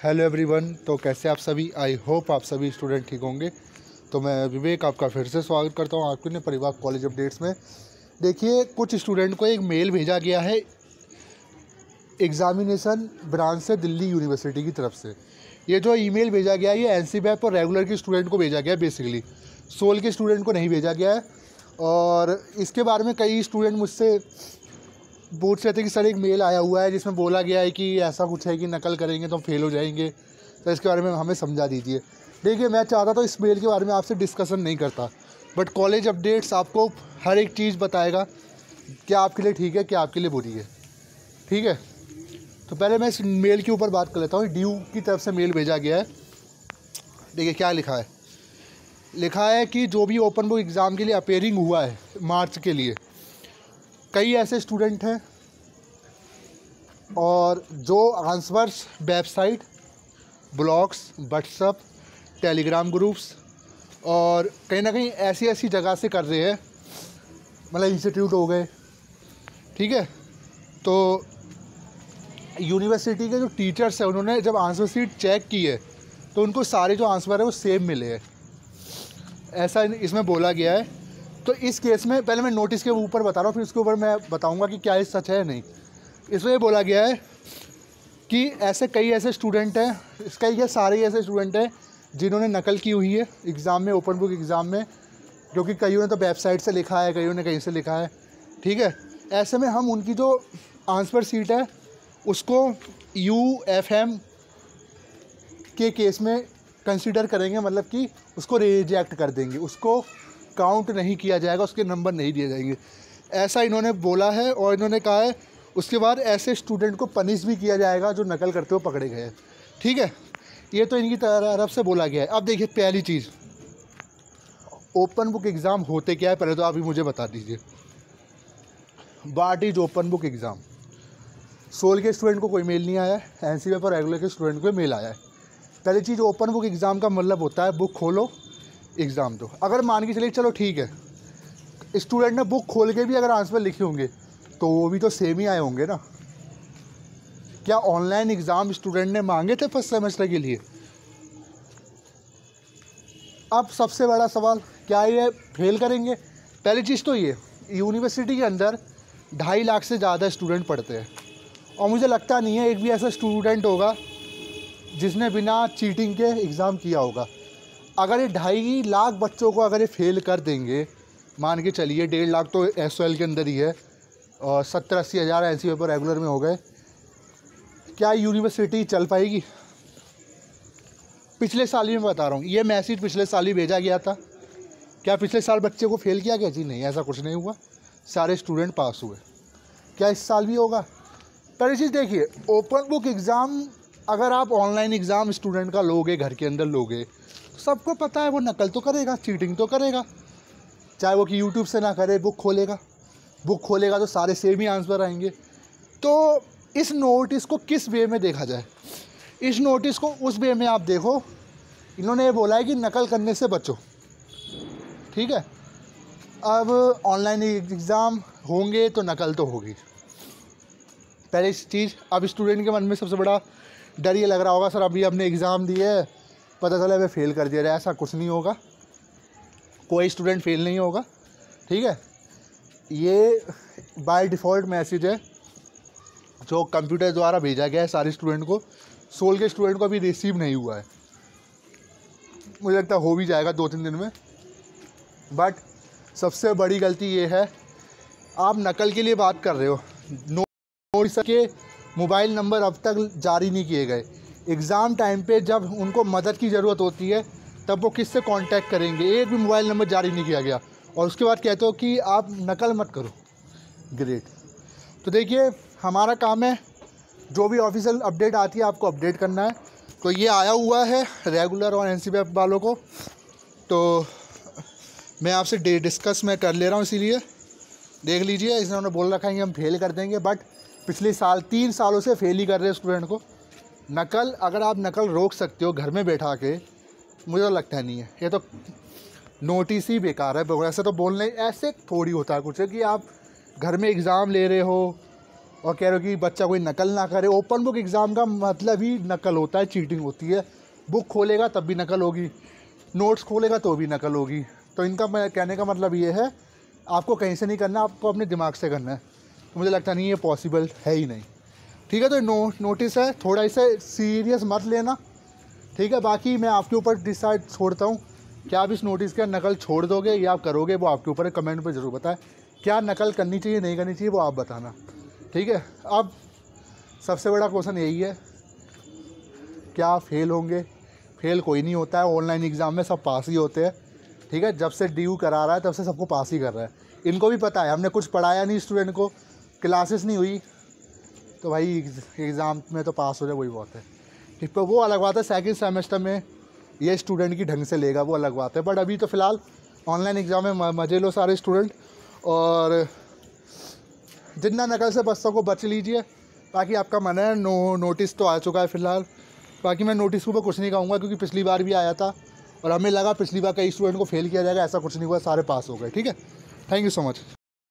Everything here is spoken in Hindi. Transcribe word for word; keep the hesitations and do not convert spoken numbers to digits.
Hello everyone. तो कैसे आप सभी? आई होप आप सभी स्टूडेंट ठीक होंगे। तो मैं विवेक आपका फिर से स्वागत करता हूं आपके परिवार कॉलेज अपडेट्स में। देखिए, कुछ स्टूडेंट को एक मेल भेजा गया है एग्ज़ामिनेशन ब्रांच से दिल्ली यूनिवर्सिटी की तरफ से। ये जो ईमेल भेजा गया है ये एनसीबैप और रेगुलर के स्टूडेंट को भेजा गया है, बेसिकली सोल के स्टूडेंट को नहीं भेजा गया है। और इसके बारे में कई स्टूडेंट मुझसे पूछ रहे थे कि सर एक मेल आया हुआ है जिसमें बोला गया है कि ऐसा कुछ है कि नकल करेंगे तो हम फेल हो जाएंगे, तो इसके बारे में हमें समझा दीजिए। देखिए, मैं चाहता तो इस मेल के बारे में आपसे डिस्कशन नहीं करता, बट कॉलेज अपडेट्स आपको हर एक चीज़ बताएगा क्या आपके लिए ठीक है, क्या आपके लिए बुरी है। ठीक है, तो पहले मैं इस मेल के ऊपर बात कर लेता हूँ। ड्यू की तरफ से मेल भेजा गया है। देखिए क्या लिखा है। लिखा है कि जो भी ओपन बुक एग्ज़ाम के लिए अपेयरिंग हुआ है मार्च के लिए, कई ऐसे स्टूडेंट हैं और जो answers website, blogs, WhatsApp, Telegram groups और कहीं ना कहीं ऐसी ऐसी जगह से कर रहे हैं, मतलब इंस्टीट्यूट हो गए। ठीक है, तो यूनिवर्सिटी के जो टीचर्स हैं उन्होंने जब आंसर शीट चेक की है तो उनको सारे जो आंसर है वो सेम मिले हैं, ऐसा इसमें बोला गया है। तो इस केस में पहले मैं नोटिस के ऊपर बता रहा हूँ, फिर उसके ऊपर मैं बताऊँगा कि क्या ये सच है नहीं। इसमें ये बोला गया है कि ऐसे कई ऐसे स्टूडेंट हैं, इसका ये सारे ऐसे स्टूडेंट हैं जिन्होंने नकल की हुई है एग्ज़ाम में, ओपन बुक एग्ज़ाम में, क्योंकि कईयों ने तो वेबसाइट से लिखा है, कईयों ने कहीं से लिखा है। ठीक है, ऐसे में हम उनकी जो आंसर शीट है उसको यू एफ एम के केस में कंसीडर करेंगे, मतलब कि उसको रिजेक्ट कर देंगे, उसको काउंट नहीं किया जाएगा, उसके नंबर नहीं दिए जाएंगे, ऐसा इन्होंने बोला है। और इन्होंने कहा है उसके बाद ऐसे स्टूडेंट को पनिश भी किया जाएगा जो नकल करते हुए पकड़े गए हैं। ठीक है, ये तो इनकी तरफ से बोला गया है। अब देखिए, पहली चीज़, ओपन बुक एग्ज़ाम होते क्या है पहले तो आप ही मुझे बता दीजिए। What is open book exam? SOL के स्टूडेंट को कोई मेल नहीं आया है, एनसीबी पर रेगुलर के स्टूडेंट को मेल आया है। पहली चीज़, ओपन बुक एग्ज़ाम का मतलब होता है बुक खोलो एग्ज़ाम दो। अगर मान के चलिए चलो ठीक है, स्टूडेंट ने बुक खोल के भी अगर आंसर लिखे होंगे तो वो भी तो सेम ही आए होंगे ना। क्या ऑनलाइन एग्ज़ाम स्टूडेंट ने मांगे थे फर्स्ट सेमेस्टर के लिए? अब सबसे बड़ा सवाल, क्या ये फेल करेंगे? पहली चीज़ तो ये, यूनिवर्सिटी के अंदर ढाई लाख से ज़्यादा स्टूडेंट पढ़ते हैं और मुझे लगता नहीं है एक भी ऐसा स्टूडेंट होगा जिसने बिना चीटिंग के एग्ज़ाम किया होगा। अगर ये ढाई लाख बच्चों को अगर ये फेल कर देंगे, मान के चलिए डेढ़ लाख तो एस के अंदर ही है और सत्तर अस्सी हज़ार एन सी पेपर रेगुलर में हो गए, क्या यूनिवर्सिटी चल पाएगी? पिछले साल ही मैं बता रहा हूँ, ये मैसेज पिछले साल ही भेजा गया था। क्या पिछले साल बच्चे को फेल किया गया? जी नहीं, ऐसा कुछ नहीं हुआ, सारे स्टूडेंट पास हुए। क्या इस साल भी होगा? पहली चीज़ देखिए, ओपन बुक एग्ज़ाम अगर आप ऑनलाइन एग्ज़ाम स्टूडेंट का लोगे, घर के अंदर लोगे, तो सबको पता है वो नकल तो करेगा, चीटिंग तो करेगा, चाहे वो कि यूट्यूब से ना करे, बुक खोलेगा, बुक खोलेगा तो सारे सेम ही आंसर आएंगे। तो इस नोटिस को किस वे में देखा जाए? इस नोटिस को उस वे में आप देखो, इन्होंने ये बोला है कि नकल करने से बचो। ठीक है, अब ऑनलाइन एग्ज़ाम होंगे तो नकल तो होगी, पहली चीज़। अब स्टूडेंट के मन में सबसे बड़ा डर ये लग रहा होगा, सर अभी हमने एग्ज़ाम दिए, पता चला हमें फेल कर दिया जाए। ऐसा कुछ नहीं होगा, कोई स्टूडेंट फेल नहीं होगा। ठीक है, ये बाय डिफ़ॉल्ट मैसेज है जो कंप्यूटर द्वारा भेजा गया है सारे स्टूडेंट को। सोल के स्टूडेंट को अभी रिसीव नहीं हुआ है, मुझे लगता है हो भी जाएगा दो तीन दिन में। बट सबसे बड़ी गलती ये है, आप नकल के लिए बात कर रहे हो, नोटिस के मोबाइल नंबर अब तक जारी नहीं किए गए। एग्ज़ाम टाइम पे जब उनको मदद की ज़रूरत होती है तब वो किससे कांटेक्ट करेंगे? एक भी मोबाइल नंबर जारी नहीं किया गया और उसके बाद कहते हो कि आप नकल मत करो। ग्रेट। तो देखिए, हमारा काम है जो भी ऑफिशियल अपडेट आती है आपको अपडेट करना है। तो ये आया हुआ है रेगुलर और एनसीबी वालों को, तो मैं आपसे डे डिस्कस मैं कर ले रहा हूँ, इसीलिए देख लीजिए। इन्होंने बोल रखा है कि हम फेल कर देंगे, बट पिछले साल तीन सालों से फेल ही कर रहे हैं स्टूडेंट को। नकल, अगर आप नकल रोक सकते हो घर में बैठा के, मुझे तो लगता नहीं है, ये तो नोटिस ही बेकार है। ऐसे तो बोलने, ऐसे थोड़ी होता है कुछ है कि आप घर में एग्ज़ाम ले रहे हो और कह रहे हो कि बच्चा कोई नकल ना करे। ओपन बुक एग्ज़ाम का मतलब ही नकल होता है, चीटिंग होती है। बुक खोलेगा तब भी नकल होगी, नोट्स खोलेगा तो भी नकल होगी। तो इनका मैं कहने का मतलब ये है, आपको कहीं से नहीं करना, आपको अपने दिमाग से करना है। तो मुझे लगता नहीं ये पॉसिबल है ही नहीं। ठीक है, तो नो नोटिस है, थोड़ा इसे सीरियस मत लेना। ठीक है, बाकी मैं आपके ऊपर डिसाइड छोड़ता हूँ कि आप इस नोटिस का नकल छोड़ दोगे या आप करोगे, वो आपके ऊपर है। कमेंट पर ज़रूर बताएं क्या नकल करनी चाहिए नहीं करनी चाहिए, वो आप बताना। ठीक है, अब सबसे बड़ा क्वेश्चन यही है, क्या आप फेल होंगे? फेल कोई नहीं होता है, ऑनलाइन एग्ज़ाम में सब पास ही होते हैं। ठीक है, जब से डी यू करा रहा है तब से सबको पास ही कर रहा है। इनको भी पता है हमने कुछ पढ़ाया नहीं स्टूडेंट को, क्लासेस नहीं हुई, तो भाई एग्ज़ाम में तो पास हो जाए वही बहुत है। ठीक, पर वो अलग बात है, सेकंड सेमेस्टर में ये स्टूडेंट की ढंग से लेगा, वो अलग बात है। बट अभी तो फ़िलहाल ऑनलाइन एग्ज़ाम में मज़े लो सारे स्टूडेंट, और जितना नकल से बच सको बच लीजिए। बाकी आपका मन है, नो नोटिस तो आ चुका है फ़िलहाल। बाकी मैं नोटिस के ऊपर कुछ नहीं कहूँगा, क्योंकि पिछली बार भी आया था और हमें लगा पिछली बार कई स्टूडेंट को फेल किया जाएगा, ऐसा कुछ नहीं हुआ, सारे पास हो गए। ठीक है, थैंक यू सो मच।